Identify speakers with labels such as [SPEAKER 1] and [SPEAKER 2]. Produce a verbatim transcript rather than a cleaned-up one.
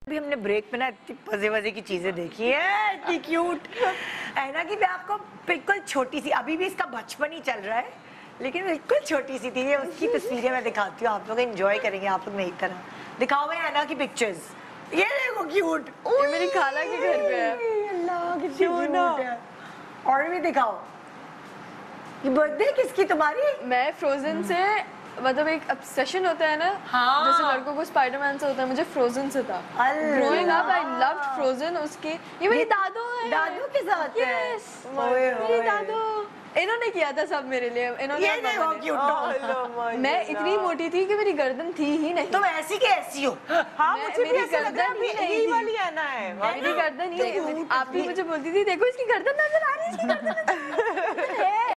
[SPEAKER 1] अभी हमने ब्रेक में ना इतनी मजे मजे की चीजें देखी है, इतनी क्यूट है ना कि मैं आपको बिल्कुल छोटी सी, अभी भी इसका बचपन ही चल रहा है लेकिन बिल्कुल छोटी सी थी, ये उसकी तस्वीरें मैं दिखाती हूँ, आप लोग एंजॉय करेंगे, आप लोग मेरी तरह। दिखाओ मैं हैना की पिक्चर्स, ये देखो क्यूट,
[SPEAKER 2] ये मेरी खाला के घर पे है।
[SPEAKER 1] अल्लाह कितनी क्यूट है। और भी दिखाओ, ये बर्थडे किसकी तुम्हारी?
[SPEAKER 2] मैं फ्रोजन से मतलब एक ऑब्सेशन होता है ना,
[SPEAKER 1] हाँ।
[SPEAKER 2] जैसे लड़कों को स्पाइडरमैन से होता है, मुझे फ्रोजन से था। Growing up I loved Frozen. उसके ये मेरी दादू है,
[SPEAKER 1] दादू के साथ है।
[SPEAKER 2] यस मेरी दादू, इन्होंने किया था सब मेरे लिए। इन्होंने
[SPEAKER 1] ये देखो क्यूट,
[SPEAKER 2] मैं इतनी मोटी थी कि मेरी गर्दन थी ही नहीं।
[SPEAKER 1] तुम ऐसी के ऐसी हो।
[SPEAKER 3] हाँ मुझे भी ऐसा लग रहा है यही वाली है ना है।
[SPEAKER 2] मेरी गर्दन ही नहीं। आप भी मुझे बोलती थी देखो इसकी गर्दन नजर आ रही है, इसकी गर्दन नजर आ रही है।